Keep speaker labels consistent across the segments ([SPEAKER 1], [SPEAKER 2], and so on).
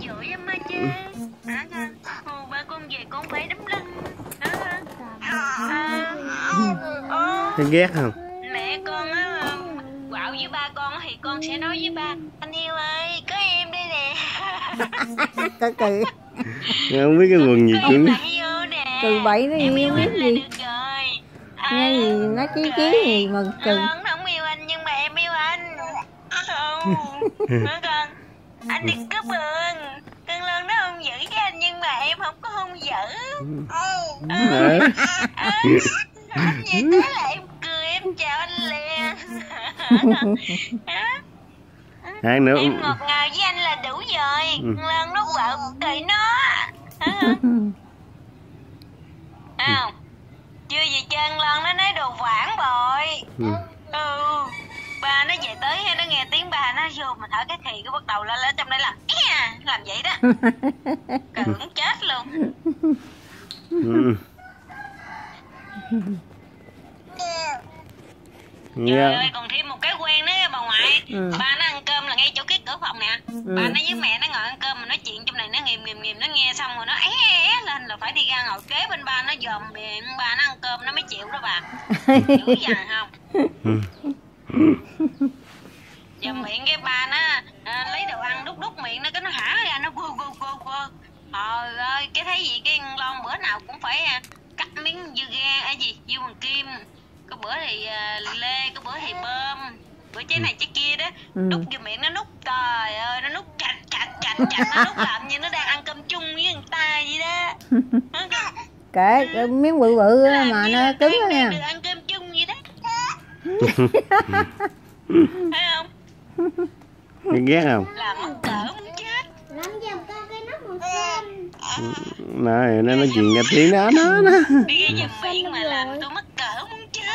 [SPEAKER 1] dội em mà chứ. Hồ ba con về con phải đấm lưng.
[SPEAKER 2] Thấy ghét không?
[SPEAKER 1] Mẹ con á quạo với ba con thì con sẽ nói với ba: anh yêu ơi, có em đây nè.
[SPEAKER 3] Cờ cừ.
[SPEAKER 2] Không biết cái quần gì cũng
[SPEAKER 3] Cừ bậy nó
[SPEAKER 1] em
[SPEAKER 3] gì
[SPEAKER 1] yêu
[SPEAKER 3] không biết
[SPEAKER 1] anh là
[SPEAKER 3] gì.
[SPEAKER 1] được rồi.
[SPEAKER 3] Nghe gì nó chí gì mà cừ.
[SPEAKER 1] Con không yêu anh nhưng mà em yêu anh. Không con, anh đừng có buồn. Con Lân nó không giữ với anh nhưng mà em không có hung dữ. Anh vậy tới là em cười em chào anh liền.
[SPEAKER 2] Ăn nữa.
[SPEAKER 1] Em ngọt ngào với anh là đủ rồi. Lân nó quạo cười nó. Không, chưa gì chân Lân nó nói đồ phản bội. Ba nó về tới nó nghe tiếng ba nó vô mình thở cái thì cái bắt đầu lên trong đây làm vậy đó. Cười muốn chết luôn. Trời ơi, còn thêm một cái quen nữa bà ngoại. Ba nó ăn cơm là ngay chỗ cái cửa phòng nè. Ba nó với mẹ nó ngồi ăn cơm mà nói chuyện trong này nó nghìm nó nghe xong rồi nó lên là phải đi ra ngồi kế bên ba nó dòm miệng ba nó ăn cơm nó mới chịu đó bà. Dữ dằn không? Dòm miệng cái ba nó lấy đồ ăn đút miệng nó cái nó hả ra nó vô. Trời ơi, cái thấy gì cái Lon bữa nào cũng phải cắt miếng dưa ga dưa bằng kim. Có bữa thì lê, có bữa thì bơm, bữa trái này trái kia đó. Đút vô miệng nó nút, trời ơi nó nút chặt nó nút làm như nó đang ăn cơm chung với người ta vậy đó.
[SPEAKER 3] Kệ miếng bự bự mà nó cứng đó nha.
[SPEAKER 1] Được ăn cơm chung vậy đó. Thấy không?
[SPEAKER 2] Ghét không?
[SPEAKER 1] Làm mắc cỡ muốn chết.
[SPEAKER 4] Làm giùm con cái nắp màu xanh.
[SPEAKER 2] Này nó nói chuyện nghe tiếng nó.
[SPEAKER 1] Đi ra giùm miệng mà làm tôi mắc cỡ muốn chết.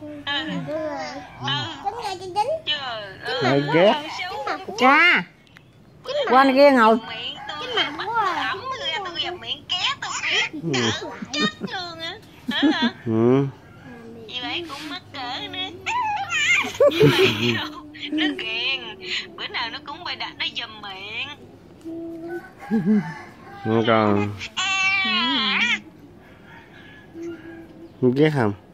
[SPEAKER 4] Tính ra
[SPEAKER 1] Trời
[SPEAKER 2] ơi. Ghét.
[SPEAKER 3] Cha. Qua này kia ngồi.
[SPEAKER 1] Cái mặt quá à. Ẩm ra tôi vào miệng ké tôi cỡ chết luôn á. Hả? Vì vậy cũng mắc cỡ nữa. Như vậy đâu. Nó ghiền. Bữa nào nó cũng phải đặt nó giùm miệng.
[SPEAKER 2] Không còn. Ghét không?